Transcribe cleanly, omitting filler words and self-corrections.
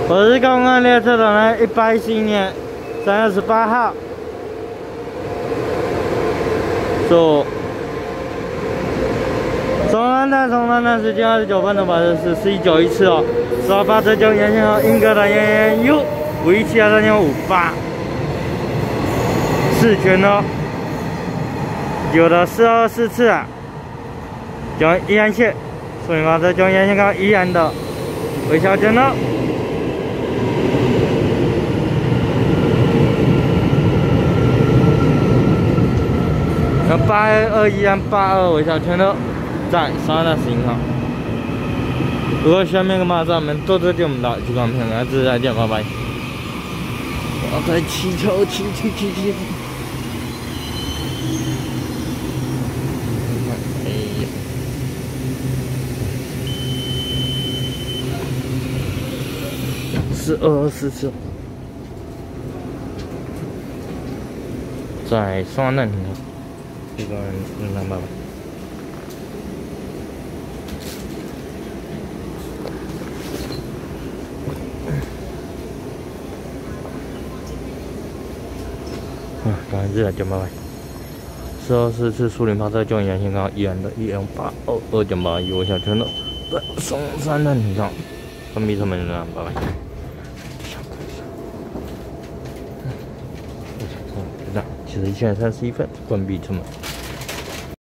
我是公安列车长的110年3月18号，坐从南站时间29分的巴士是1191次哦，18发车就沿线号英格兰沿 U 5172358，4圈哦，有的424次啊，将宜安线，所以发车将沿线到宜安的微笑圈哦。 821宜安82微笑圈的在3的10号。如果下面个马上我们坐车就我们到机关片，下次再见，拜拜。我在骑车，骑。哎呀，424次，在双南停车。 这个能办吧？刚才这988，424次树林发车就沿线高宜安的11822.81微笑圈的，在松山站停上，关闭车门了，拜拜。就这样，71现在31分，关闭车门。